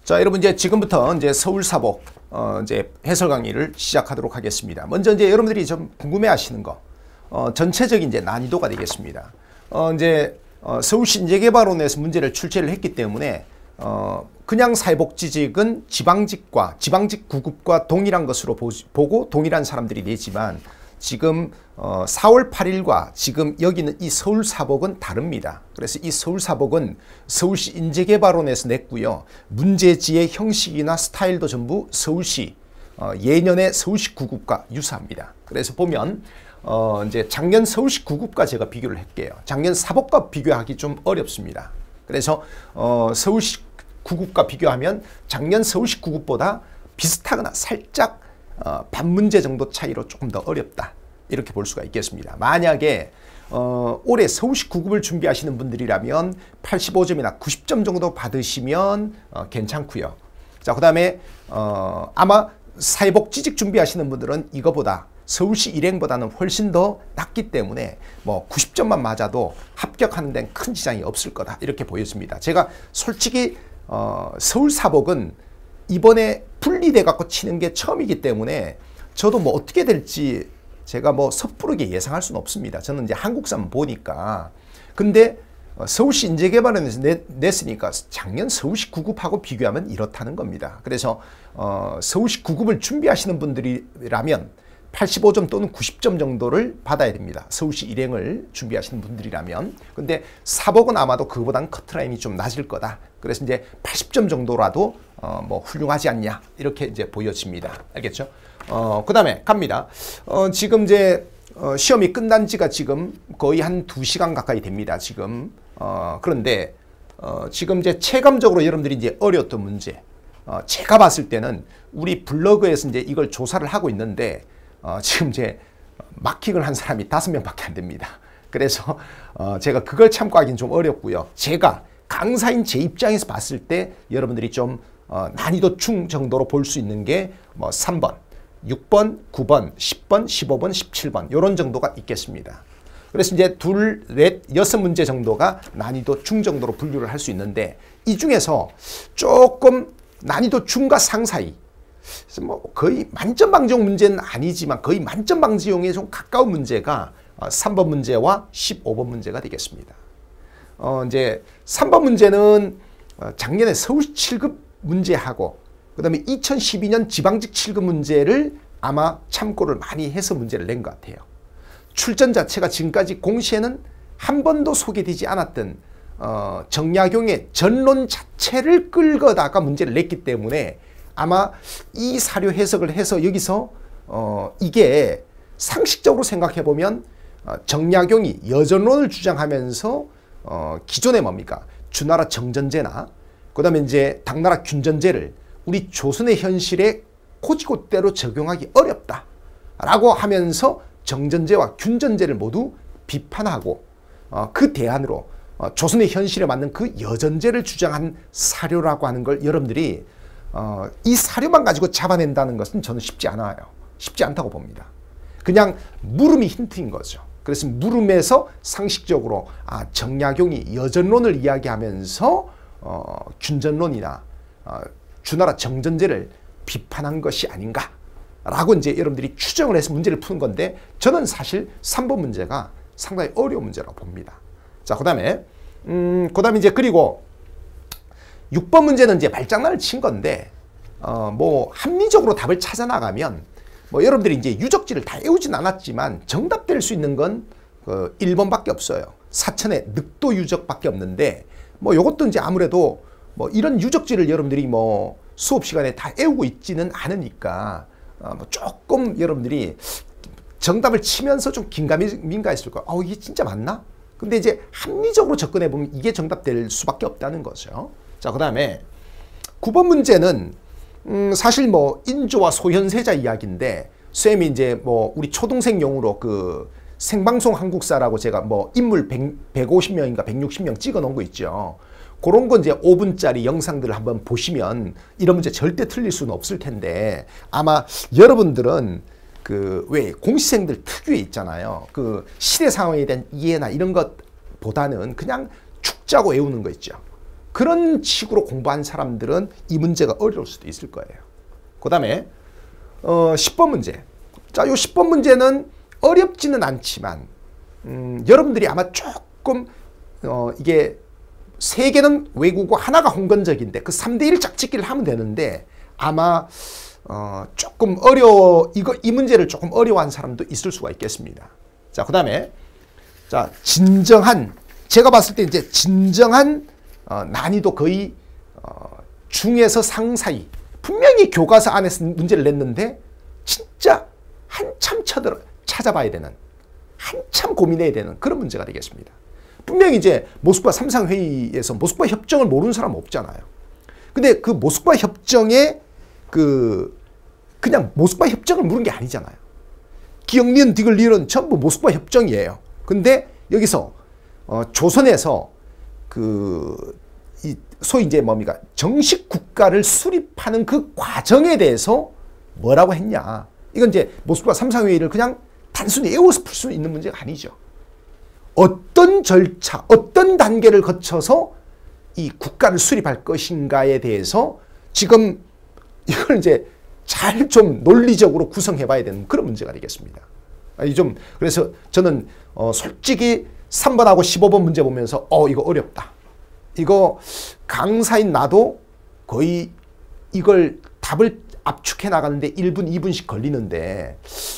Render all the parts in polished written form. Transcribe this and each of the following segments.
자, 여러분 이제 지금부터 이제 서울사복 이제 해설 강의를 시작하도록 하겠습니다. 먼저 이제 여러분들이 좀 궁금해하시는 거, 전체적인 이제 난이도가 되겠습니다. 이제 서울시 인재개발원에서 문제를 출제를 했기 때문에 그냥 사회복지직은 지방직과 지방직 9급과 동일한 것으로 보고 동일한 사람들이 내지만 지금 4월 8일과 지금 여기는 이 서울사복은 다릅니다. 그래서 이 서울사복은 서울시 인재개발원에서 냈고요. 문제지의 형식이나 스타일도 전부 서울시 예년의 서울시 9급과 유사합니다. 그래서 보면 이제 작년 서울시 9급과 제가 비교를 할게요. 작년 사복과 비교하기 좀 어렵습니다. 그래서 서울시 9급과 비교하면 작년 서울시 9급보다 비슷하거나 살짝 반 문제 정도 차이로 조금 더 어렵다, 이렇게 볼 수가 있겠습니다. 만약에 올해 서울시 9급을 준비하시는 분들이라면 85점이나 90점 정도 받으시면 괜찮고요. 자, 그 다음에 아마 사회복지직 준비하시는 분들은 이거보다 서울시 일행보다는 훨씬 더 낮기 때문에 뭐 90점만 맞아도 합격하는 데는 큰 지장이 없을 거다, 이렇게 보였습니다. 제가 솔직히 서울사복은 이번에 분리돼 갖고 치는 게 처음이기 때문에 저도 뭐 어떻게 될지 제가 뭐 섣부르게 예상할 수는 없습니다. 저는 이제 한국사만 보니까. 근데 서울시 인재개발원에서 냈으니까 작년 서울시 9급하고 비교하면 이렇다는 겁니다. 그래서 서울시 9급을 준비하시는 분들이라면 85점 또는 90점 정도를 받아야 됩니다. 서울시 일행을 준비하시는 분들이라면. 근데 사복은 아마도 그거보다는 커트라인이 좀 낮을 거다. 그래서 이제 80점 정도라도 뭐 훌륭하지 않냐, 이렇게 이제 보여집니다. 알겠죠? 그 다음에 갑니다. 지금 이제 시험이 끝난 지가 지금 거의 한 2시간 가까이 됩니다. 지금. 그런데 지금 이제 체감적으로 여러분들이 이제 어려웠던 문제, 제가 봤을 때는 우리 블로그에서 이제 이걸 조사를 하고 있는데 지금 이제 마킹을 한 사람이 5명밖에 안 됩니다. 그래서 제가 그걸 참고하기는 좀 어렵고요. 제가 강사인 제 입장에서 봤을 때 여러분들이 좀 난이도 중 정도로 볼 수 있는 게 뭐 3번, 6번, 9번, 10번, 15번, 17번 이런 정도가 있겠습니다. 그래서 이제 2, 4, 6문제 정도가 난이도 중 정도로 분류를 할 수 있는데 이 중에서 조금 난이도 중과 상 사이, 뭐 거의 만점 방지용 문제는 아니지만 거의 만점 방지용에 좀 가까운 문제가 3번 문제와 15번 문제가 되겠습니다. 이제 3번 문제는 작년에 서울시 7급 문제하고 그 다음에 2012년 지방직 7급 문제를 아마 참고를 많이 해서 문제를 낸 것 같아요. 출전 자체가 지금까지 공시에는 한 번도 소개되지 않았던 정약용의 전론 자체를 끌거다가 문제를 냈기 때문에 아마 이 사료 해석을 해서 여기서 이게 상식적으로 생각해 보면 정약용이 여전론을 주장하면서 기존에 뭡니까? 주나라 정전제나 그 다음에 이제 당나라 균전제를 우리 조선의 현실에 고지고대로 적용하기 어렵다 라고 하면서 정전제와 균전제를 모두 비판하고 그 대안으로 조선의 현실에 맞는 그 여전제를 주장한 사료라고 하는 걸 여러분들이 이 사료만 가지고 잡아낸다는 것은 저는 쉽지 않아요. 쉽지 않다고 봅니다. 그냥 물음이 힌트인 거죠. 그래서 물음에서 상식적으로 정약용이 여전론을 이야기하면서 균전론이나 주나라 정전제를 비판한 것이 아닌가 라고 이제 여러분들이 추정을 해서 문제를 푸는 건데 저는 사실 3번 문제가 상당히 어려운 문제라고 봅니다. 자, 그 다음에 이제 그리고 6번 문제는 이제 말장난을 친 건데 뭐 합리적으로 답을 찾아 나가면 뭐 여러분들이 이제 유적지를 다 외우진 않았지만 정답될 수 있는 건 1번밖에 없어요. 사천의 늑도 유적밖에 없는데 뭐 요것도 이제 아무래도 뭐 이런 유적지를 여러분들이 뭐 수업 시간에 다 외우고 있지는 않으니까 뭐 조금 여러분들이 정답을 치면서 좀 민감했을 거예요. 이게 진짜 맞나? 근데 이제 합리적으로 접근해 보면 이게 정답될 수밖에 없다는 거죠. 자, 그 다음에 9번 문제는 사실 뭐 인조와 소현세자 이야기인데 쌤이 이제 뭐 우리 초등생 용으로 그 생방송 한국사라고 제가 뭐 인물 150명인가 160명 찍어 놓은 거 있죠. 그런 거 이제 5분짜리 영상들을 한번 보시면 이런 문제 절대 틀릴 수는 없을 텐데 아마 여러분들은 그 왜 공시생들 특유에 있잖아요. 그 시대 상황에 대한 이해나 이런 것보다는 그냥 축 짜고 외우는 거 있죠. 그런 식으로 공부한 사람들은 이 문제가 어려울 수도 있을 거예요. 그 다음에 10번 문제. 자, 요 10번 문제는 어렵지는 않지만 여러분들이 아마 조금 이게 세 개는 외국어, 하나가 홍건적인데 그 3대1 짝짓기를 하면 되는데 아마 조금 이 문제를 조금 어려워한 사람도 있을 수가 있겠습니다. 자, 그 다음에 자, 진정한, 제가 봤을 때 이제 진정한 난이도 거의 중에서 상 사이. 분명히 교과서 안에서 문제를 냈는데 진짜 한참 찾아봐야 되는, 한참 고민해야 되는 그런 문제가 되겠습니다. 분명히 이제 모스크바 3상회의에서 모스크바 협정을 모르는 사람 없잖아요. 근데 그 모스크바 협정에 그냥 모스크바 협정을 물은 게 아니잖아요. 기억리은 디글리은 전부 모스크바 협정이에요. 근데 여기서 조선에서 소위 이제 뭡니까? 정식 국가를 수립하는 그 과정에 대해서 뭐라고 했냐. 이건 이제 모스크바 3상회의를 그냥 단순히 외워서 풀 수 있는 문제가 아니죠. 어떤 절차, 어떤 단계를 거쳐서 이 국가를 수립할 것인가에 대해서 지금 이걸 이제 잘 좀 논리적으로 구성해 봐야 되는 그런 문제가 되겠습니다. 그래서 저는 솔직히 3번하고 15번 문제 보면서 이거 어렵다. 이거 강사인 나도 거의 이걸 답을 압축해 나가는데 1분, 2분씩 걸리는데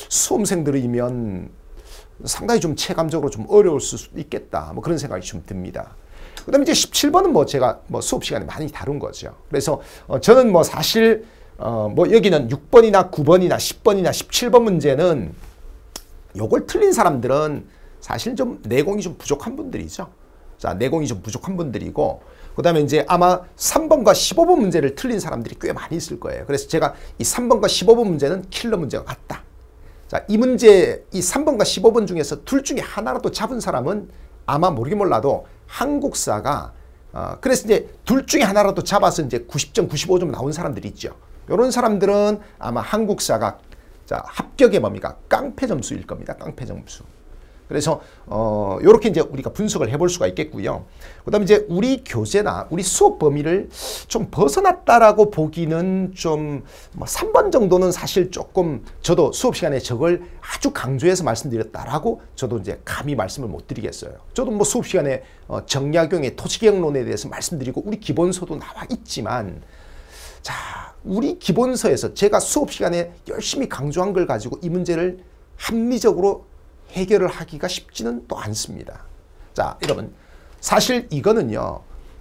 수험생들이면 상당히 좀 체감적으로 좀 어려울 수도 있겠다. 뭐 그런 생각이 좀 듭니다. 그 다음에 이제 17번은 뭐 제가 수업 시간에 많이 다룬 거죠. 그래서 저는 뭐 사실 여기는 6번이나 9번이나 10번이나 17번 문제는 요걸 틀린 사람들은 사실 좀 내공이 좀 부족한 분들이죠. 자, 내공이 좀 부족한 분들이고, 그 다음에 이제 아마 3번과 15번 문제를 틀린 사람들이 꽤 많이 있을 거예요. 그래서 제가 이 3번과 15번 문제는 킬러 문제가 같다. 자, 이 3번과 15번 중에서 둘 중에 하나라도 잡은 사람은 아마 모르긴 몰라도 한국사가, 그래서 이제 둘 중에 하나라도 잡아서 이제 90점, 95점 나온 사람들이 있죠. 이런 사람들은 아마 한국사가 합격의 뭡니까? 깡패 점수일 겁니다. 깡패 점수. 그래서 이렇게 이제 우리가 분석을 해볼 수가 있겠고요. 그다음에 이제 우리 교재나 우리 수업 범위를 좀 벗어났다라고 보기는 좀 3번 정도는 사실 조금 저도 수업 시간에 저걸 아주 강조해서 말씀드렸다라고 저도 이제 감히 말씀을 못 드리겠어요. 저도 뭐 수업 시간에 정약용의 토지개혁론에 대해서 말씀드리고 우리 기본서도 나와 있지만, 자, 우리 기본서에서 제가 수업 시간에 열심히 강조한 걸 가지고 이 문제를 합리적으로 해결을 하기가 쉽지는 또 않습니다. 자, 여러분, 사실 이거는요,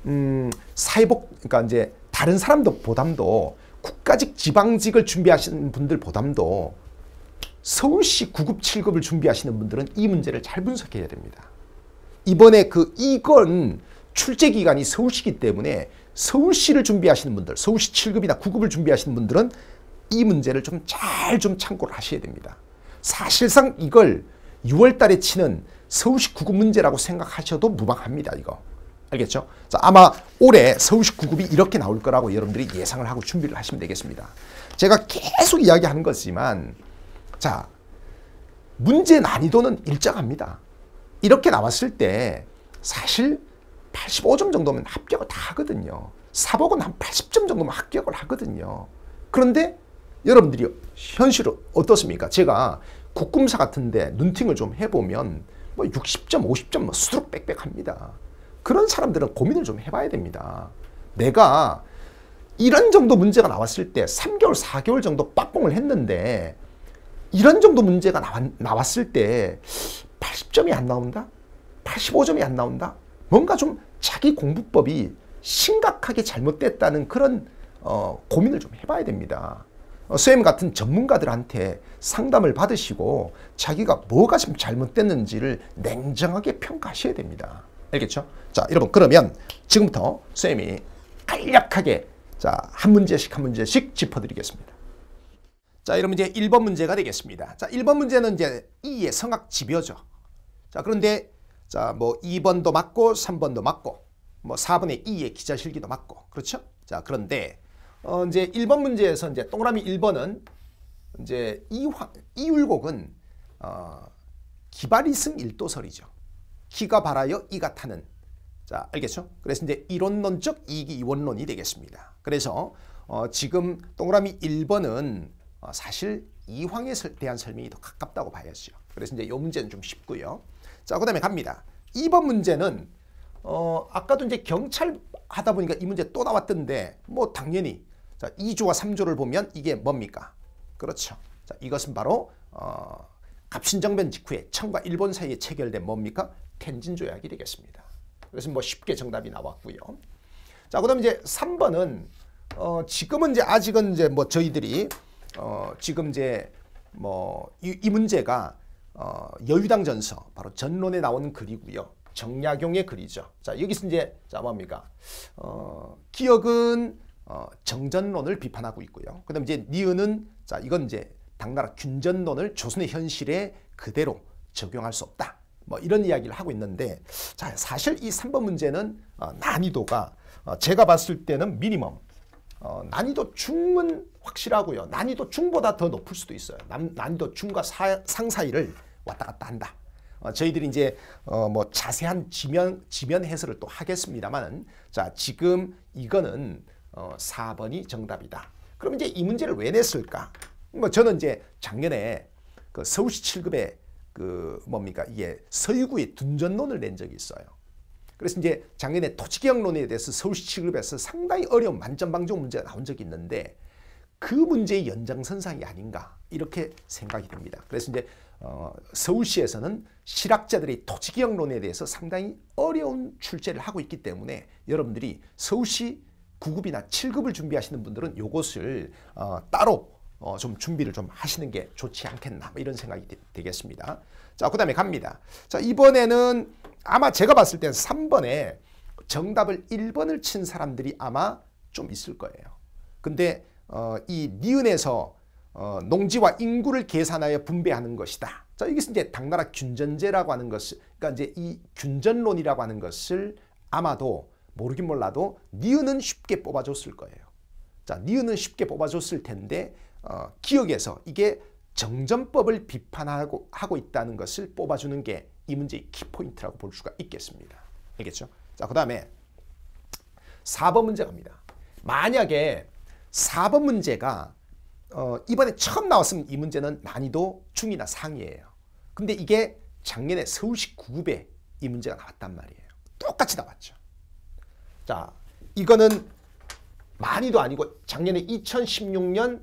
그러니까 이제 다른 사람들보담도 국가직 지방직을 준비하시는 분들 보담도 서울시 9급, 7급을 준비하시는 분들은 이 문제를 잘 분석해야 됩니다. 이번에 이건 출제기관이 서울시이기 때문에 서울시를 준비하시는 분들, 서울시 7급이나 9급을 준비하시는 분들은 이 문제를 좀 잘 참고를 하셔야 됩니다. 사실상 이걸 6월 달에 치는 서울시 9급 문제라고 생각하셔도 무방합니다. 이거. 알겠죠? 자, 아마 올해 서울시 9급이 이렇게 나올 거라고 여러분들이 예상을 하고 준비를 하시면 되겠습니다. 제가 계속 이야기하는 거지만, 자, 문제 난이도는 일정합니다. 이렇게 나왔을 때 사실 85점 정도면 합격을 다 하거든요. 사복은 한 80점 정도면 합격을 하거든요. 그런데 여러분들이 현실은 어떻습니까? 제가 국금사 같은데 눈팅을 좀 해보면 뭐 60점, 50점 뭐 수두룩 빽빽합니다. 그런 사람들은 고민을 좀 해봐야 됩니다. 내가 이런 정도 문제가 나왔을 때 3개월, 4개월 정도 빡공을 했는데 이런 정도 문제가 나왔을 때 80점이 안 나온다? 85점이 안 나온다? 뭔가 좀 자기 공부법이 심각하게 잘못됐다는 그런 고민을 좀 해봐야 됩니다. 선생님 같은 전문가들한테 상담을 받으시고 자기가 뭐가 좀 잘못됐는지를 냉정하게 평가하셔야 됩니다. 알겠죠? 자, 여러분, 그러면 지금부터 선생님이 간략하게 한 문제씩 짚어드리겠습니다. 자, 여러분, 이제 1번 문제가 되겠습니다. 자, 1번 문제는 이제 E의 성악 지표죠. 자, 그런데 뭐 2번도 맞고 3번도 맞고 뭐 4번의 E의 기자실기도 맞고, 그렇죠? 자, 그런데 이제 1번 문제에서 이제 동그라미 1번은 이제 이율곡은 기발이승 일도설이죠. 기가 발하여 이가 타는 자, 알겠죠? 그래서 이제 이론론적 이익이 이원론이 되겠습니다. 그래서 지금 동그라미 1번은 사실 이황에 대한 설명이 더 가깝다고 봐야죠. 그래서 이제 이 문제는 좀 쉽고요. 자, 그다음에 갑니다. 2번 문제는 아까도 이제 경찰 하다 보니까 이 문제 또 나왔던데 뭐 당연히 자, 2조와 3조를 보면 이게 뭡니까? 그렇죠. 자, 이것은 바로 갑신정변 직후에 청과 일본 사이에 체결된 뭡니까? 텐진 조약이 되겠습니다. 그래서 뭐 쉽게 정답이 나왔고요. 자, 그다음 이제 3번은 지금은 이제 아직은 이제 뭐 저희들이 지금 이제 뭐 이 문제가 여유당 전서 바로 전론에 나오는 글이고요. 정약용의 글이죠. 자, 여기서 이제 자 뭡니까? 기억은 정전론을 비판하고 있고요. 그다음 이제 니은은 자 이건 이제 당나라 균전론을 조선의 현실에 그대로 적용할 수 없다. 뭐 이런 이야기를 하고 있는데 자 사실 이 3번 문제는 난이도가 제가 봤을 때는 미니멈 난이도 중은 확실하고요. 난이도 중보다 더 높을 수도 있어요. 난이도 중과 상 사이를 왔다 갔다 한다. 저희들이 이제 뭐 자세한 지면 해설을 또 하겠습니다만은 자 지금 이거는 4번이 정답이다. 그럼 이제 이 문제를 왜 냈을까? 뭐 저는 이제 작년에 그 서울시 7급에 그 뭡니까 이게 서유구의 둔전론을 낸 적이 있어요. 그래서 이제 작년에 토지개혁론에 대해서 서울시 7급에서 상당히 어려운 만점방정 문제가 나온 적이 있는데 그 문제의 연장선상이 아닌가 이렇게 생각이 됩니다. 그래서 이제 서울시에서는 실학자들의 토지개혁론에 대해서 상당히 어려운 출제를 하고 있기 때문에 여러분들이 서울시 9급이나 7급을 준비하시는 분들은 이것을 따로 좀 준비를 좀 하시는 게 좋지 않겠나 뭐 이런 생각이 되겠습니다. 자, 그 다음에 갑니다. 자, 이번에는 아마 제가 봤을 때는 3번에 정답을 1번을 친 사람들이 아마 좀 있을 거예요. 근데 이 니은에서 농지와 인구를 계산하여 분배하는 것이다. 자, 여기서 이제 당나라 균전제라고 하는 것을 그러니까 이제 이 균전론이라고 하는 것을 아마도 모르긴 몰라도 니은은 쉽게 뽑아줬을 거예요. 자, 니은은 쉽게 뽑아줬을 텐데 기억에서 이게 정전법을 비판하고 있다는 것을 뽑아주는 게 이 문제의 키포인트라고 볼 수가 있겠습니다. 알겠죠? 자, 그 다음에 4번 문제 갑니다. 만약에 4번 문제가 이번에 처음 나왔으면 이 문제는 난이도 중이나 상이에요. 근데 이게 작년에 서울시 9급에 이 문제가 나왔단 말이에요. 똑같이 나왔죠. 자, 이거는 많이도 아니고 작년에 2016년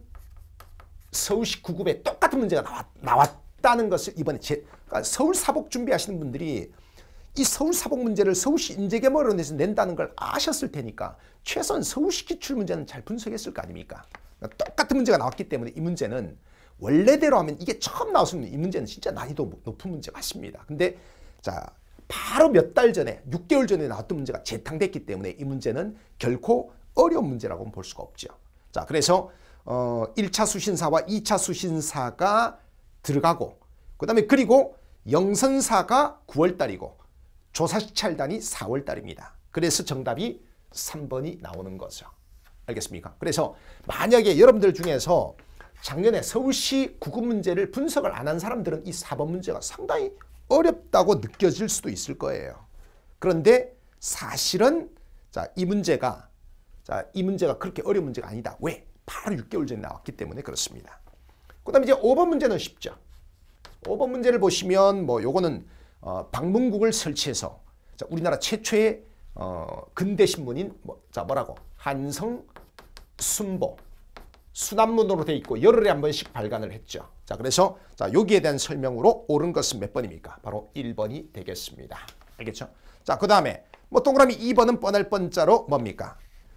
서울시 9급에 똑같은 문제가 나왔다는 것을 이번에 그러니까 서울 사복 준비하시는 분들이 이 서울 사복 문제를 서울시 인재개발원에서 낸다는 걸 아셨을 테니까 최소한 서울시 기출 문제는 잘 분석했을 거 아닙니까? 그러니까 똑같은 문제가 나왔기 때문에 이 문제는 원래대로 하면 이게 처음 나왔으면 이 문제는 진짜 난이도 높은 문제 맞습니다. 근데 자 바로 몇 달 전에 6개월 전에 나왔던 문제가 재탕됐기 때문에 이 문제는 결코 어려운 문제라고는 볼 수가 없죠. 자, 그래서 1차 수신사와 2차 수신사가 들어가고 그다음에 그리고 영선사가 9월달이고 조사시찰단이 4월달입니다. 그래서 정답이 3번이 나오는 거죠. 알겠습니까? 그래서 만약에 여러분들 중에서 작년에 서울시 9급 문제를 분석을 안 한 사람들은 이 4번 문제가 상당히 어렵다고 느껴질 수도 있을 거예요. 그런데 사실은 이 문제가 그렇게 어려운 문제가 아니다. 왜? 바로 6개월 전에 나왔기 때문에 그렇습니다. 그 다음에 이제 5번 문제는 쉽죠. 5번 문제를 보시면 뭐 요거는 방문국을 설치해서 우리나라 최초의 근대 신문인 뭐라고 한성 순보 수납문으로 돼 있고 열흘에 한 번씩 발간을 했죠. 자, 그래서 여기에 대한 설명으로 옳은 것은 몇 번입니까? 바로 1번이 되겠습니다. 알겠죠? 자, 그 다음에 뭐 동그라미 2번은 뻔할 뻔자로 뭡니까?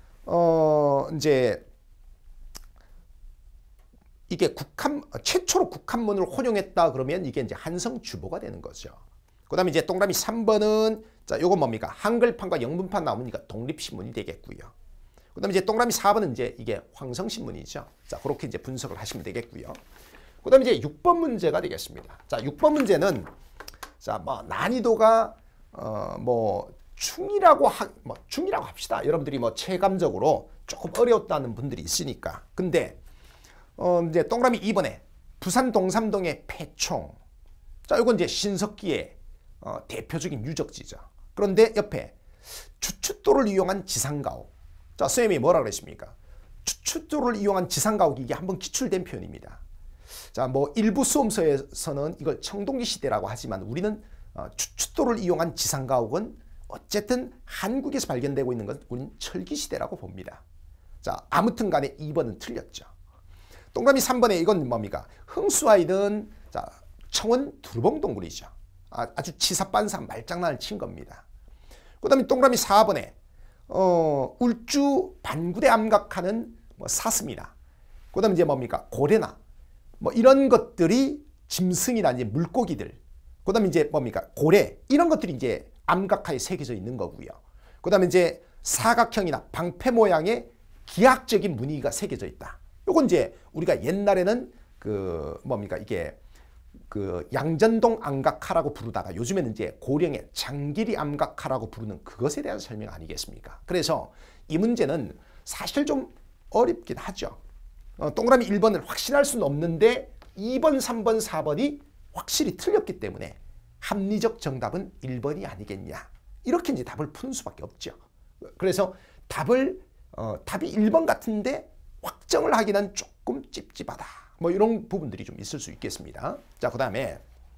이제 이게 최초로 국한문을 혼용했다 그러면 이게 이제 한성주보가 되는 거죠. 그 다음에 이제 동그라미 3번은 요건 뭡니까? 한글판과 영문판 나오니까 독립신문이 되겠고요. 그 다음에 이제 동그라미 4번은 이제 이게 황성신문이죠. 자, 그렇게 이제 분석을 하시면 되겠고요. 그 다음에 이제 6번 문제가 되겠습니다. 자, 6번 문제는 뭐 난이도가 중이라고 합시다. 여러분들이 뭐 체감적으로 조금 어려웠다는 분들이 있으니까. 근데 이제 동그라미 2번에 부산 동삼동의 폐총. 자, 이건 이제 신석기의 대표적인 유적지죠. 그런데 옆에 추춧돌을 이용한 지상가옥. 자, 쌤이 뭐라 그랬습니까? 추춧돌을 이용한 지상가옥이 이게 한번 기출된 표현입니다. 자, 뭐 일부 수험서에서는 이걸 청동기 시대라고 하지만 우리는 추춧돌을 이용한 지상가옥은 어쨌든 한국에서 발견되고 있는 건 우리는 철기 시대라고 봅니다. 자, 아무튼 간에 2번은 틀렸죠. 동그라미 3번에 이건 뭡니까? 흥수아이는 자, 청원 두루봉동굴이죠. 아주 치사빤사한 말장난을 친 겁니다. 그 다음에 동그라미 4번에 울주 반구대 암각하는 뭐 사슴이나 그 다음에 이제 뭡니까? 고래나 뭐 이런 것들이 짐승이나 이제 물고기들 그 다음에 이제 뭡니까? 고래 이런 것들이 이제 암각하에 새겨져 있는 거고요. 그 다음에 이제 사각형이나 방패 모양의 기하학적인 무늬가 새겨져 있다. 요건 이제 우리가 옛날에는 그 뭡니까? 이게 그 양전동 암각하라고 부르다가 요즘에는 이제 고령의 장길이 암각하라고 부르는 그것에 대한 설명 아니겠습니까? 그래서 이 문제는 사실 좀 어렵긴 하죠. 동그라미 1번을 확신할 수는 없는데 2번, 3번, 4번이 확실히 틀렸기 때문에 합리적 정답은 1번이 아니겠냐. 이렇게 이제 답을 푸는 수밖에 없죠. 그래서 답이 1번 같은데 확정을 하기는 조금 찝찝하다. 뭐 이런 부분들이 좀 있을 수 있겠습니다. 자, 그 다음에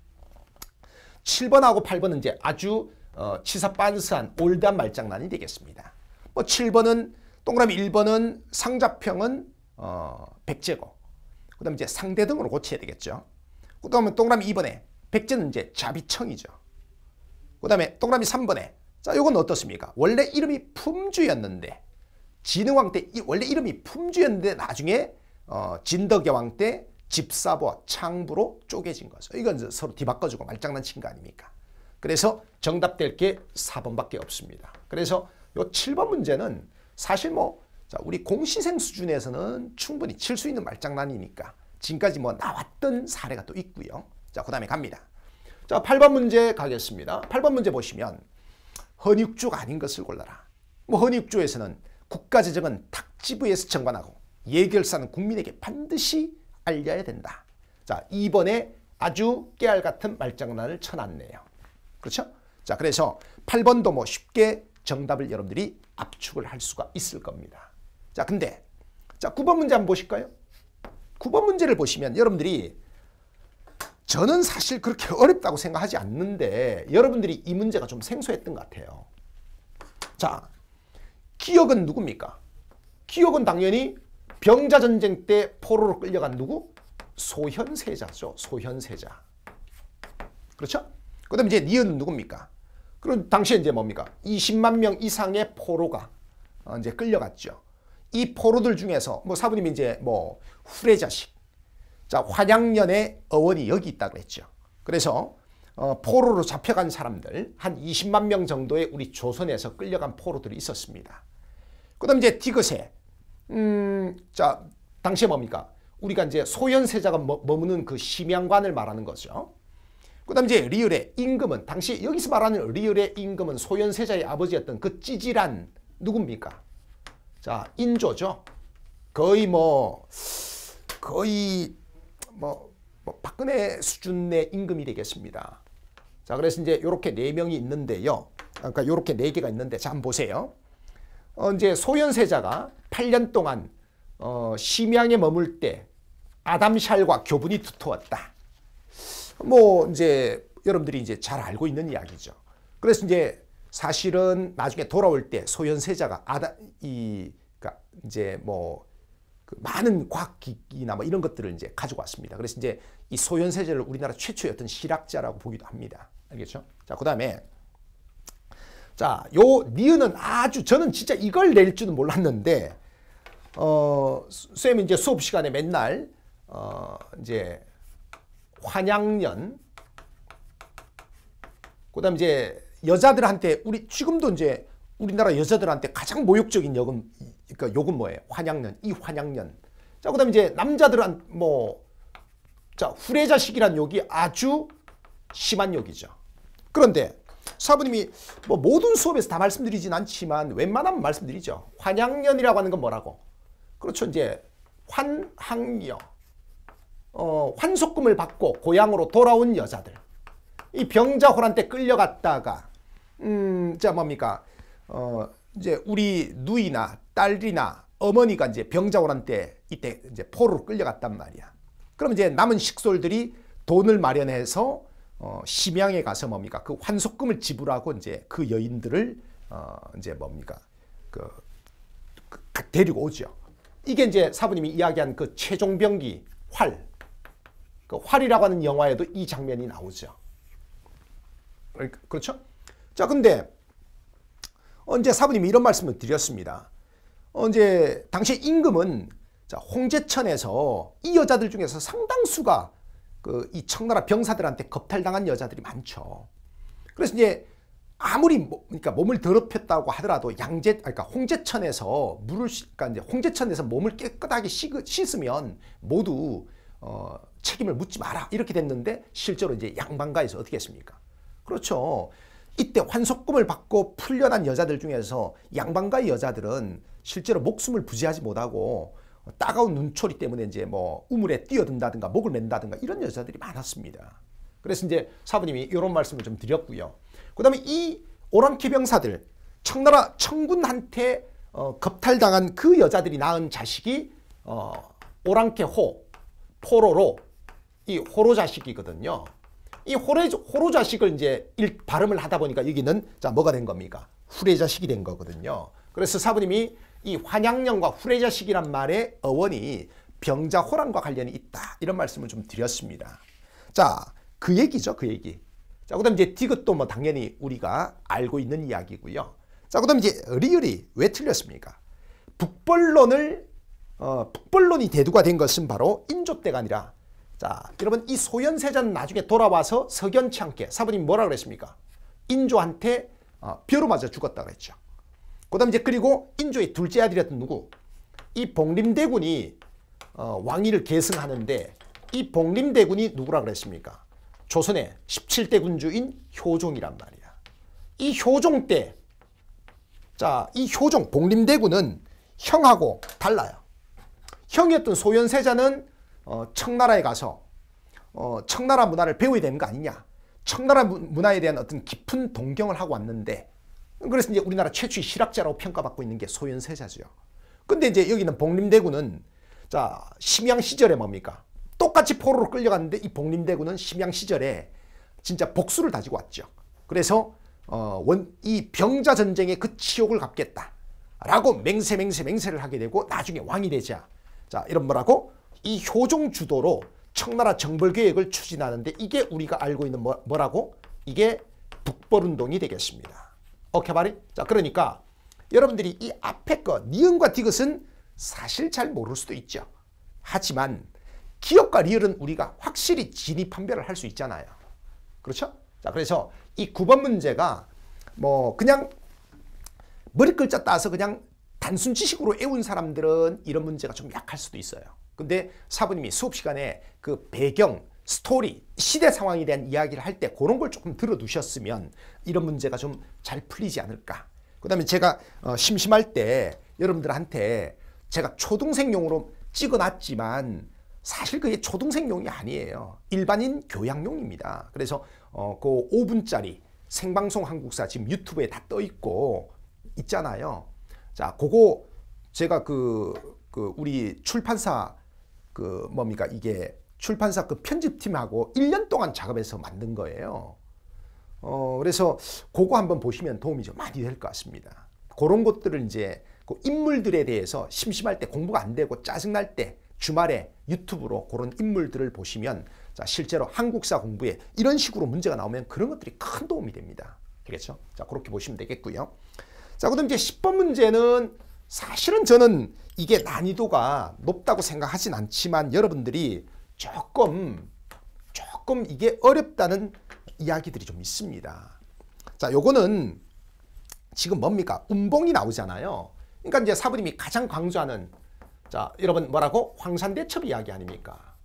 7번하고 8번은 이제 아주 치사빤스한 올드한 말장난이 되겠습니다. 뭐 7번은 동그라미 1번은 상자평은 백제고 그 다음에 이제 상대등으로 고쳐야 되겠죠. 그 다음에 동그라미 2번에 백제는 이제 자비청이죠. 그 다음에 동그라미 3번에 자, 요건 어떻습니까? 원래 이름이 품주였는데 진흥왕 때 원래 이름이 품주였는데 나중에 진덕여왕 때 집사부와 창부로 쪼개진 거죠. 이건 서로 뒤바꿔주고 말장난친 거 아닙니까? 그래서 정답될 게 4번밖에 없습니다. 그래서 요 7번 문제는 사실 뭐 자, 우리 공시생 수준에서는 충분히 칠 수 있는 말장난이니까 지금까지 뭐 나왔던 사례가 또 있고요. 자, 그 다음에 갑니다. 자, 8번 문제 가겠습니다. 8번 문제 보시면 헌육주가 아닌 것을 골라라. 뭐 헌육주에서는 국가재정은 탁지부에서 정관하고 예결사는 국민에게 반드시 알려야 된다. 자, 2번에 아주 깨알 같은 말장난을 쳐놨네요. 그렇죠? 자, 그래서 8번도 뭐 쉽게 정답을 여러분들이 압축을 할 수가 있을 겁니다. 자, 근데 자, 9번 문제 한번 보실까요? 9번 문제를 보시면 여러분들이 저는 사실 그렇게 어렵다고 생각하지 않는데 여러분들이 이 문제가 좀 생소했던 것 같아요. 자, 기역은 누굽니까? 기역은 당연히 병자전쟁 때 포로로 끌려간 누구? 소현세자죠. 소현세자. 그렇죠? 그 다음에 이제 니은은 누굽니까? 그럼 당시에 이제 뭡니까? 20만 명 이상의 포로가 이제 끌려갔죠. 이 포로들 중에서 뭐 사부님이 이제 뭐 후레자식. 자, 환양년의 어원이 여기 있다고 그랬죠. 그래서 포로로 잡혀간 사람들 한 20만 명 정도의 우리 조선에서 끌려간 포로들이 있었습니다. 그 다음에 이제 디귿에 자, 당시에 뭡니까? 우리가 이제 소현세자가 머무는 그 심양관을 말하는 거죠. 그 다음에 이제 리을의 임금은 당시 여기서 말하는 리을의 임금은 소현세자의 아버지였던 그 찌질한 누굽니까? 자, 인조죠. 거의 뭐 박근혜 수준의 임금이 되겠습니다. 자, 그래서 이제 이렇게 4명이 있는데요. 그러니까 이렇게 4개가 있는데 자, 한번 보세요. 이제 소현세자가 8년 동안 심양에 머물 때 아담샬과 교분이 두터웠다. 뭐 이제 여러분들이 이제 잘 알고 있는 이야기죠. 그래서 이제 사실은 나중에 돌아올 때 소현세자가 그러니까 이제 뭐 그 많은 과학기기나 뭐 이런 것들을 이제 가지고 왔습니다. 그래서 이제 이 소현세자를 우리나라 최초의 어떤 실학자라고 보기도 합니다. 알겠죠? 자, 그 다음에 자, 요 니은은 아주 저는 진짜 이걸 낼 줄은 몰랐는데 쌤이 이제 수업 시간에 맨날 이제 환양년 그다음 이제 여자들한테 지금도 이제 우리나라 여자들한테 가장 모욕적인 욕은 그러니까 욕은 뭐예요? 환양년, 이 환양년. 자, 그다음 이제 남자들한 자, 후레자식이란 욕이 아주 심한 욕이죠. 그런데 사부님이 뭐 모든 수업에서 다 말씀드리진 않지만 웬만하면 말씀드리죠. 환양년이라고 하는 건 뭐라고? 그렇죠. 이제 환항여. 환속금을 받고 고향으로 돌아온 여자들. 이 병자호란 때 끌려갔다가 자, 뭡니까? 이제 우리 누이나 딸이나 어머니가 이제 병자호란 때 이때 이제 포로로 끌려갔단 말이야. 그럼 이제 남은 식솔들이 돈을 마련해서 심양에 가서 뭡니까? 그 환속금을 지불하고 이제 그 여인들을 이제 뭡니까? 데리고 오죠. 이게 이제 사부님이 이야기한 그 최종병기 활. 그 활이라고 하는 영화에도 이 장면이 나오죠. 그렇죠? 자, 근데 이제 사부님이 이런 말씀을 드렸습니다. 이제 당시 임금은 자, 홍제천에서 이 여자들 중에서 상당수가 이 청나라 병사들한테 겁탈당한 여자들이 많죠. 그래서 이제 아무리 그러니까 몸을 더럽혔다고 하더라도 그러니까 홍제천에서 그러니까 이제 홍제천에서 몸을 깨끗하게 씻으면 모두 책임을 묻지 마라 이렇게 됐는데 실제로 이제 양반가에서 어떻게 했습니까? 그렇죠. 이때 환속금을 받고 풀려난 여자들 중에서 양반가의 여자들은 실제로 목숨을 부지하지 못하고 따가운 눈초리 때문에 이제 뭐 우물에 뛰어든다든가 목을 맨다든가 이런 여자들이 많았습니다. 그래서 이제 사부님이 이런 말씀을 좀 드렸고요. 그 다음에 이 오랑캐 병사들 청나라 청군한테 겁탈당한 그 여자들이 낳은 자식이 오랑캐 포로로 이 호로 자식이거든요. 이 호로 자식을 이제 발음을 하다 보니까 여기는 자 뭐가 된 겁니까? 후레 자식이 된 거거든요. 그래서 사부님이 이 환양령과 후레 자식이란 말의 어원이 병자호란과 관련이 있다 이런 말씀을 좀 드렸습니다. 자, 그 얘기죠, 그 얘기. 자, 그다음 이제 디귿도 뭐 당연히 우리가 알고 있는 이야기고요. 자, 그다음 이제 리을이 왜 틀렸습니까? 북벌론이 대두가 된 것은 바로 인조 때가 아니라 자, 여러분 이 소현세자는 나중에 돌아와서 석연치 않게 사부님 뭐라 그랬습니까? 인조한테 벼로 맞아 죽었다고 했죠. 그 다음 이제 그리고 인조의 둘째 아들이었던 누구? 이 복림대군이 왕위를 계승하는데 이 복림대군이 누구라 그랬습니까? 조선의 17대 군주인 효종이란 말이야. 이 효종 때, 자, 이 효종, 복림대군은 형하고 달라요. 형이었던 소현세자는 청나라에 가서 청나라 문화를 배워야 되는 거 아니냐. 청나라 문화에 대한 어떤 깊은 동경을 하고 왔는데 그래서 이제 우리나라 최초의 실학자라고 평가받고 있는 게 소현세자죠. 근데 이제 여기는 복림대군은 자, 심양 시절에 뭡니까? 똑같이 포로로 끌려갔는데 이 복림대군은 심양 시절에 진짜 복수를 다지고 왔죠. 그래서 이 병자 전쟁의 그 치욕을 갚겠다라고 맹세를 하게 되고 나중에 왕이 되자 자, 이런 뭐라고? 이 효종 주도로 청나라 정벌계획을 추진하는데 이게 우리가 알고 있는 뭐라고? 이게 북벌운동이 되겠습니다. 오케이 말이? 자, 그러니까 여러분들이 이 앞에 거 니은과 디귿은 사실 잘 모를 수도 있죠. 하지만 기역과 리을은 우리가 확실히 진위 판별을 할 수 있잖아요. 그렇죠? 자, 그래서 이 9번 문제가 뭐 그냥 머리 글자 따서 그냥 단순 지식으로 외운 사람들은 이런 문제가 좀 약할 수도 있어요. 근데 사부님이 수업 시간에 그 배경, 스토리, 시대 상황에 대한 이야기를 할 때 그런 걸 조금 들어두셨으면 이런 문제가 좀 잘 풀리지 않을까. 그 다음에 제가 심심할 때 여러분들한테 제가 초등생용으로 찍어놨지만 사실 그게 초등생용이 아니에요. 일반인 교양용입니다. 그래서 그 5분짜리 생방송 한국사 지금 유튜브에 다 떠 있고 있잖아요. 자, 그거 제가 우리 출판사 뭡니까 이게 출판사 그 편집팀하고 1년 동안 작업해서 만든 거예요. 그래서 그거 한번 보시면 도움이 좀 많이 될 것 같습니다. 그런 것들을 이제 그 인물들에 대해서 심심할 때 공부가 안 되고 짜증날 때 주말에 유튜브로 그런 인물들을 보시면 자, 실제로 한국사 공부에 이런 식으로 문제가 나오면 그런 것들이 큰 도움이 됩니다. 알겠죠? 자, 그렇게 보시면 되겠고요. 자, 그다음 이제 10번 문제는 사실은 저는 이게 난이도가 높다고 생각하진 않지만 여러분들이 조금 이게 어렵다는 이야기들이 좀 있습니다. 자, 요거는 지금 뭡니까? 운봉이 나오잖아요. 그러니까 이제 사부님이 가장 강조하는 자, 여러분 뭐라고? 황산대첩 이야기 아닙니까?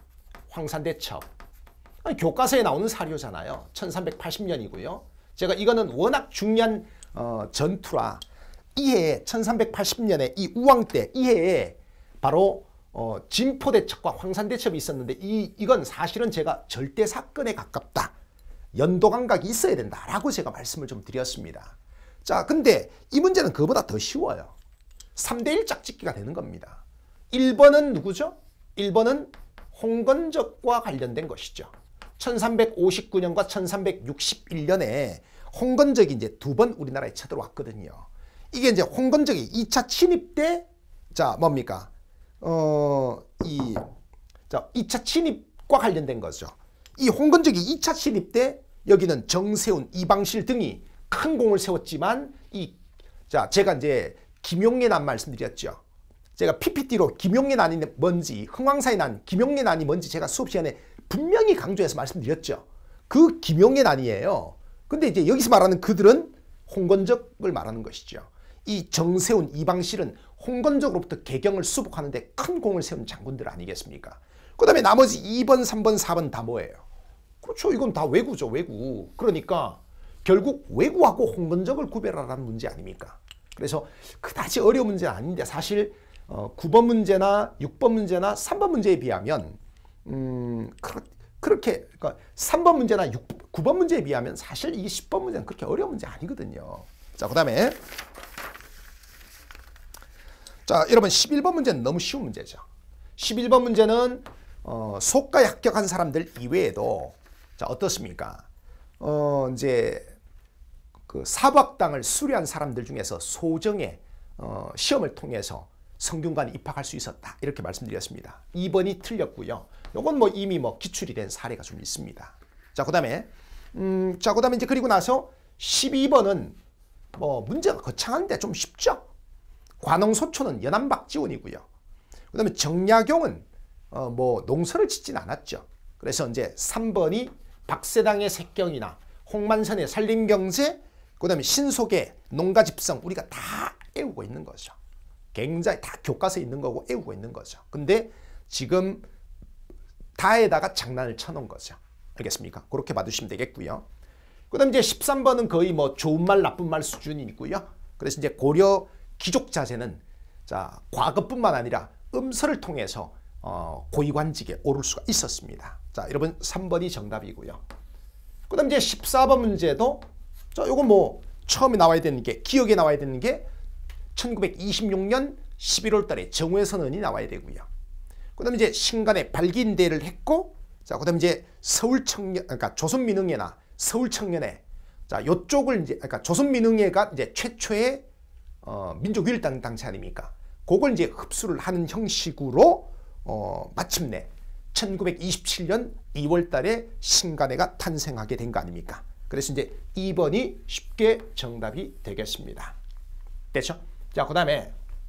황산대첩. 아니, 교과서에 나오는 사료잖아요. 1380년이고요. 제가 이거는 워낙 중요한 전투라 이해에 1380년에 이 우왕 때 이해에 바로 진포대첩과 황산대첩이 있었는데 이건 사실은 제가 절대 사건에 가깝다. 연도 감각이 있어야 된다라고 제가 말씀을 좀 드렸습니다. 자, 근데 이 문제는 그보다 더 쉬워요. 3대1 짝짓기가 되는 겁니다. 1번은 누구죠? 1번은 홍건적과 관련된 것이죠. 1359년과 1361년에 홍건적이 이제 2번 우리나라에 쳐들어왔거든요. 이게 이제 홍건적이 2차 침입 때, 자, 뭡니까? 2차 침입과 관련된 거죠. 이 홍건적이 2차 침입 때 여기는 정세훈, 이방실 등이 큰 공을 세웠지만 제가 이제 김용래 난 말씀드렸죠. 제가 PPT로 김용래 난이 뭔지, 흥왕사의 난, 김용래 난이 뭔지 제가 수업 시간에 분명히 강조해서 말씀드렸죠. 그 김용래 난이에요. 근데 이제 여기서 말하는 그들은 홍건적을 말하는 것이죠. 이 정세훈, 이방실은 홍건적으로부터 개경을 수복하는 데 큰 공을 세운 장군들 아니겠습니까? 그 다음에 나머지 2번, 3번, 4번 다 뭐예요? 그렇죠. 이건 다 왜구죠. 왜구. 그러니까 결국 왜구하고 홍건적을 구별하라는 문제 아닙니까? 그래서 그다지 어려운 문제는 아닌데 사실 9번 문제나 6번 문제나 3번 문제에 비하면 그렇게 그러니까 3번 문제나 9번 문제에 비하면 사실 이 10번 문제는 그렇게 어려운 문제 아니거든요. 자, 그다음에 자, 여러분 11번 문제는 너무 쉬운 문제죠. 11번 문제는 소과에 합격한 사람들 이외에도 자, 어떻습니까? 이제 그 사법학당을 수료한 사람들 중에서 소정의 시험을 통해서 성균관에 입학할 수 있었다. 이렇게 말씀드렸습니다. 2번이 틀렸고요. 요건 뭐 이미 뭐 기출이 된 사례가 좀 있습니다. 자, 그다음에 이제 그리고 나서 12번은 뭐 문제가 거창한데 좀 쉽죠. 관홍소초는 연안박지원이고요. 그다음에 정약용은 뭐 농서를 짓진 않았죠. 그래서 이제 3번이 박세당의 색경이나 홍만선의 산림경제, 그다음에 신속의 농가집성 우리가 다 외우고 있는 거죠. 굉장히 다 교과서에 있는 거고 외우고 있는 거죠. 근데 지금 다에다가 장난을 쳐놓은 거죠. 알겠습니까? 그렇게 봐두시면 되겠고요. 그다음 이제 13번은 거의 뭐 좋은 말 나쁜 말 수준이고요. 그래서 이제 고려 귀족자제는 자 과거뿐만 아니라 음서를 통해서 고위관직에 오를 수가 있었습니다. 자, 여러분 3번이 정답이고요. 그다음 이제 14번 문제도 자 요거 뭐 처음에 나와야 되는 게 기억에 나와야 되는 게 1926년 11월 달에 정오의 선언이 나와야 되고요. 그다음에 이제 신간에 발기인대를 했고 자 그다음에 이제 서울청년 그러니까 조선민흥회나 서울청년회 자 요쪽을 이제 그러니까 조선민흥회가 이제 최초의 민족유일당 당체 아닙니까? 그걸 이제 흡수를 하는 형식으로 마침내 1927년 2월 달에 신간회가 탄생하게 된 거 아닙니까? 그래서 이제 2번이 쉽게 정답이 되겠습니다. 됐죠? 자, 그다음에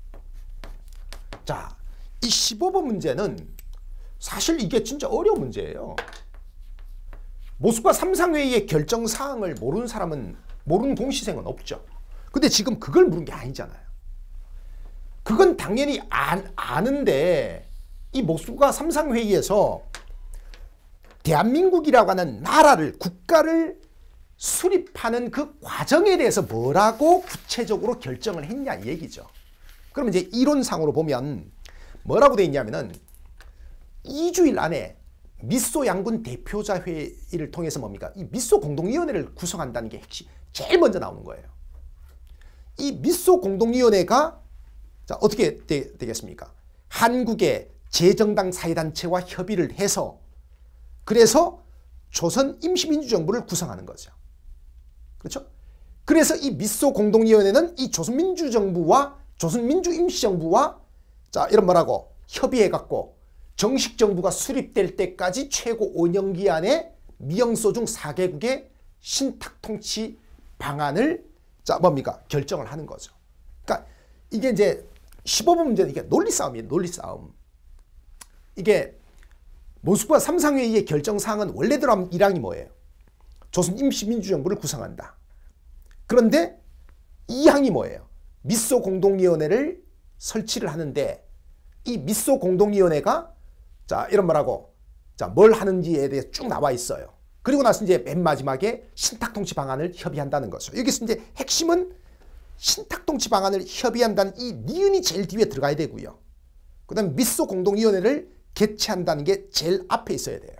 자, 이 15번 문제는 사실 이게 진짜 어려운 문제예요. 모스크바 삼상회의의 결정사항을 모르는 사람은 모르는 공시생은 없죠. 근데 지금 그걸 물은 게 아니잖아요. 그건 당연히 아는데 이 모스크바 삼상회의에서 대한민국이라고 하는 나라를 국가를 수립하는 그 과정에 대해서 뭐라고 구체적으로 결정을 했냐 이 얘기죠. 그러면 이제 이론상으로 보면 뭐라고 돼 있냐면은 2주일 안에 미소 양군 대표자 회의를 통해서 뭡니까? 이 미소 공동위원회를 구성한다는 게 핵심 제일 먼저 나오는 거예요. 이 미소 공동위원회가 자 어떻게 되겠습니까? 한국의 재정당 사회단체와 협의를 해서 그래서 조선 임시민주정부를 구성하는 거죠. 그렇죠? 그래서 이 미소 공동위원회는 이 조선민주정부와 조선민주임시정부와 자 이런 뭐라고 협의해갖고 정식 정부가 수립될 때까지 최고 5년기 안에 미영소중 4개국의 신탁통치 방안을 자 뭡니까? 결정을 하는 거죠. 그러니까 이게 이제 15번 문제는 이게 논리싸움이에요. 논리싸움. 이게 모스크바 삼상회의의 결정사항은 원래대로 1항이 뭐예요? 조선 임시민주정부를 구성한다. 그런데 2항이 뭐예요? 미소 공동위원회를 설치를 하는데 이 미소 공동위원회가 자 이런 뭐라고 자 뭘 하는지에 대해 쭉 나와 있어요. 그리고 나서 이제 맨 마지막에 신탁통치 방안을 협의한다는 거죠. 여기서 이제 핵심은 신탁통치 방안을 협의한다는 이 니은이 제일 뒤에 들어가야 되고요. 그다음에 미소 공동위원회를 개최한다는 게 제일 앞에 있어야 돼요.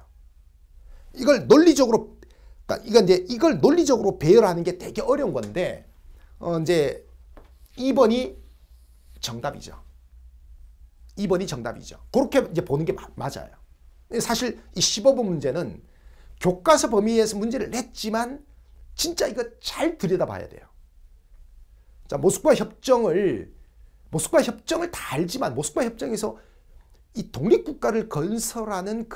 이걸 논리적으로 그러니까 이건 이제 이걸 논리적으로 배열하는 게 되게 어려운 건데 이제 2번이 정답이죠. 2번이 정답이죠. 그렇게 이제 보는 게 맞아요. 사실 이 15번 문제는 교과서 범위에서 문제를 냈지만 진짜 이거 잘 들여다봐야 돼요. 자, 모스크바 협정을 다 알지만 모스크바 협정에서 이 독립국가를 건설하는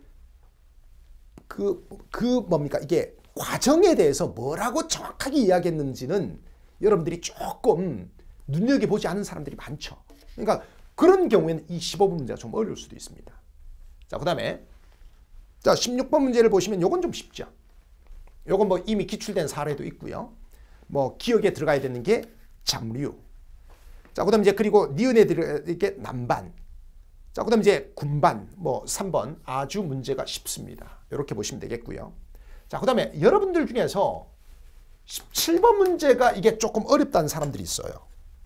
뭡니까? 이게 과정에 대해서 뭐라고 정확하게 이야기했는지는 여러분들이 조금 눈여겨보지 않은 사람들이 많죠. 그러니까 그런 경우에는 이 15번 문제가 좀 어려울 수도 있습니다. 자, 그 다음에 자 16번 문제를 보시면 요건 좀 쉽죠. 요건 뭐 이미 기출된 사례도 있고요. 뭐 기억에 들어가야 되는 게 잠류. 자, 그 다음에 이제 그리고 니은에 들어가야 게 남반. 자, 그 다음에 이제 군반. 뭐 3번 아주 문제가 쉽습니다. 이렇게 보시면 되겠고요. 자, 그 다음에 여러분들 중에서 17번 문제가 이게 조금 어렵다는 사람들이 있어요.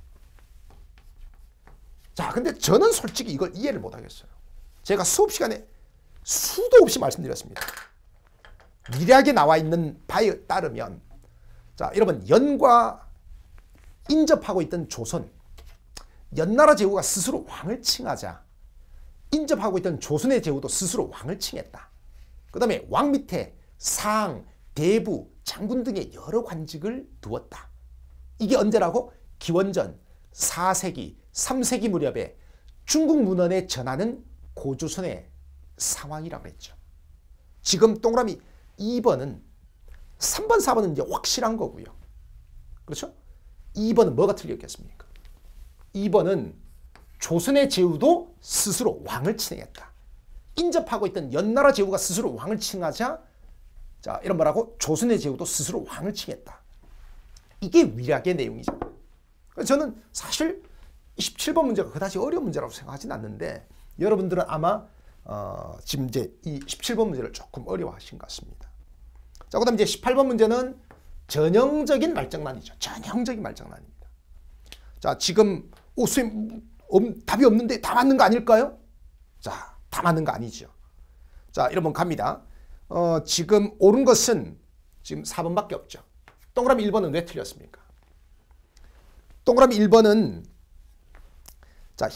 자, 근데 저는 솔직히 이걸 이해를 못 하겠어요. 제가 수업 시간에 수도 없이 말씀드렸습니다. 미략에 나와 있는 바에 따르면 자, 여러분 연과 인접하고 있던 조선, 연나라 제후가 스스로 왕을 칭하자 인접하고 있던 조선의 제후도 스스로 왕을 칭했다. 그 다음에 왕 밑에 상, 대부, 장군 등의 여러 관직을 두었다. 이게 언제라고? 기원전 4세기, 3세기 무렵에 중국 문헌에 전하는 고조선의 상황이라고 했죠. 지금 동그라미 2번은 3번, 4번은 이제 확실한 거고요. 그렇죠? 2번은 뭐가 틀렸겠습니까? 2번은 조선의 제후도 스스로 왕을 칭했다. 인접하고 있던 연나라 제후가 스스로 왕을 칭하자 자, 이런 말하고 조선의 제후도 스스로 왕을 칭했다. 이게 위략의 내용이죠. 저는 사실 17번 문제가 그다지 어려운 문제라고 생각하지는 않는데 여러분들은 아마 지금 이제 이 17번 문제를 조금 어려워하신 것 같습니다. 자, 그다음 이제 18번 문제는 전형적인 말장난이죠. 전형적인 말장난입니다. 자, 지금 선생님 답이 없는데 다 맞는 거 아닐까요? 자, 다 맞는 거 아니죠. 자, 이러면 갑니다. 지금 옳은 것은 지금 4번밖에 없죠. 동그라미 1번은 왜 틀렸습니까? 동그라미 1번은 자,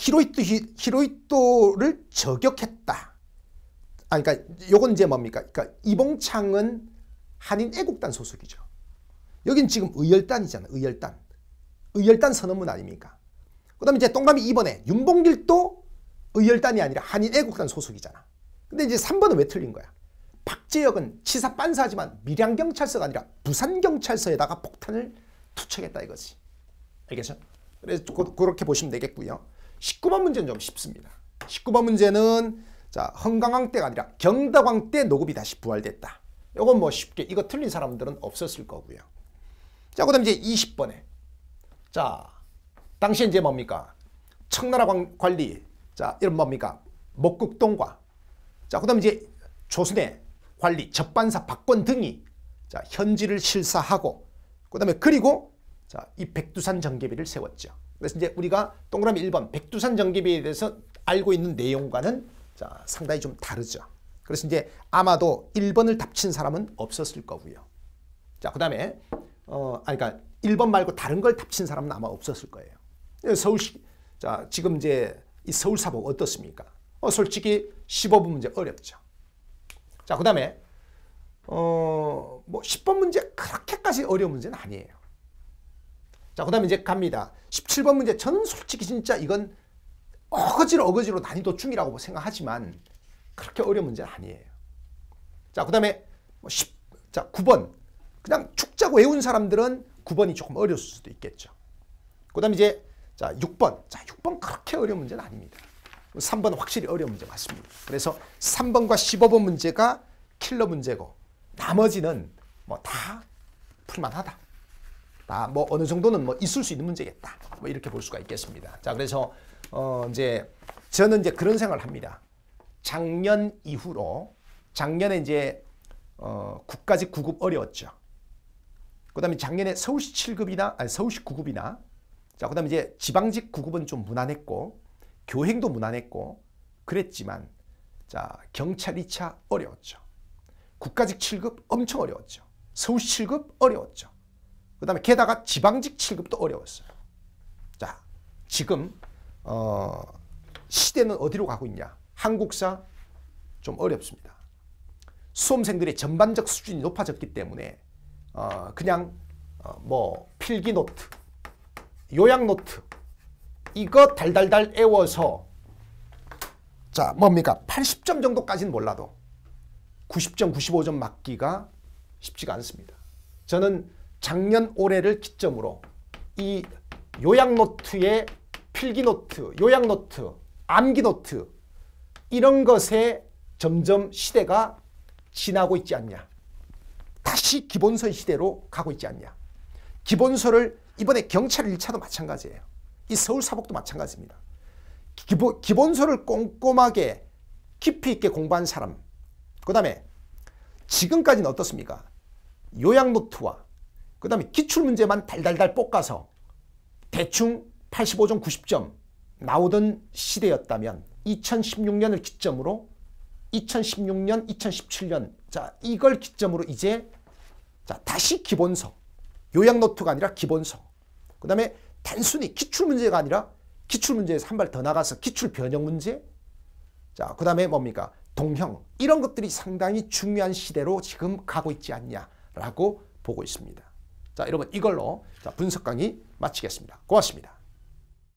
히로히토를 저격했다. 그러니까 요건 이제 뭡니까? 그러니까 이봉창은 한인 애국단 소속이죠. 여긴 지금 의열단이잖아요. 의열단. 의열단 선언문 아닙니까? 그 다음에 이제 동그라미 2번에 윤봉길도 의열단이 아니라 한인 애국단 소속이잖아. 근데 이제 3번은 왜 틀린 거야? 박재혁은 치사 빤사하지만 밀양경찰서가 아니라 부산경찰서에다가 폭탄을 투척했다 이거지. 알겠죠? 그래서 그렇게 보시면 되겠고요. 19번 문제는 좀 쉽습니다. 19번 문제는 자, 헌강왕 때가 아니라 경덕왕 때 노급이 다시 부활됐다. 이건 뭐 쉽게 이거 틀린 사람들은 없었을 거고요. 자, 그다음 이제 20번에 자, 당시에 이제 뭡니까? 청나라 관리 자, 이런 뭡니까? 목국동과 자, 그다음 이제 조선의 관리 접반사 박권 등이 자, 현지를 실사하고 그다음에 그리고 자, 이 백두산 정계비를 세웠죠. 그래서 이제 우리가 동그라미 1번 백두산 정계비에 대해서 알고 있는 내용과는 자, 상당히 좀 다르죠. 그래서 이제 아마도 1번을 답친 사람은 없었을 거고요. 자, 그다음에 그러니까 1번 말고 다른 걸 답친 사람은 아마 없었을 거예요. 서울시 자, 지금 이제 이 서울사복 어떻습니까? 솔직히 15번 문제 어렵죠. 자, 그다음에 뭐 10번 문제 그렇게까지 어려운 문제는 아니에요. 자, 그 다음에 이제 갑니다. 17번 문제. 저는 솔직히 진짜 이건 어거지로 난이도 중이라고 생각하지만 그렇게 어려운 문제는 아니에요. 자, 그 다음에 자, 9번. 그냥 축자고 외운 사람들은 9번이 조금 어려울 수도 있겠죠. 그 다음에 이제 자, 6번. 자, 6번 그렇게 어려운 문제는 아닙니다. 3번은 확실히 어려운 문제 맞습니다. 그래서 3번과 15번 문제가 킬러 문제고 나머지는 뭐 다 풀만하다. 뭐 어느 정도는 뭐 있을 수 있는 문제겠다. 뭐 이렇게 볼 수가 있겠습니다. 자, 그래서 이제 저는 이제 그런 생각을 합니다. 작년 이후로 작년에 이제 국가직 9급 어려웠죠. 그다음에 작년에 서울시 7급이나 아니 서울시 9급이나 자, 그다음에 이제 지방직 9급은 좀 무난했고 교행도 무난했고 그랬지만 자, 경찰 2차 어려웠죠. 국가직 7급 엄청 어려웠죠. 서울시 7급 어려웠죠. 그 다음에 게다가 지방직 7급도 어려웠어요. 자, 지금 시대는 어디로 가고 있냐? 한국사 좀 어렵습니다. 수험생들의 전반적 수준이 높아졌기 때문에 그냥 뭐 필기 노트, 요약 노트 이거 달달달 애워서 자 뭡니까? 80점 정도까지는 몰라도 90점, 95점 맞기가 쉽지가 않습니다. 저는 작년 올해를 기점으로 이 요약 노트에 필기 노트, 요약 노트, 암기 노트 이런 것에 점점 시대가 지나고 있지 않냐. 다시 기본서 시대로 가고 있지 않냐. 기본서를 이번에 경찰 1차도 마찬가지예요. 이 서울사복도 마찬가지입니다. 기본서를 꼼꼼하게 깊이 있게 공부한 사람, 그 다음에 지금까지는 어떻습니까? 요약 노트와 그 다음에 기출문제만 달달달 볶아서 대충 85점, 90점 나오던 시대였다면 2016년을 기점으로 2016년, 2017년 자 이걸 기점으로 이제 자 다시 기본서, 요약 노트가 아니라 기본서, 그 다음에 단순히 기출문제가 아니라 기출문제에서 한 발 더 나가서 기출 변형 문제, 자 그 다음에 뭡니까? 동형 이런 것들이 상당히 중요한 시대로 지금 가고 있지 않냐라고 보고 있습니다. 자 여러분 이걸로 자, 분석 강의 마치겠습니다. 고맙습니다.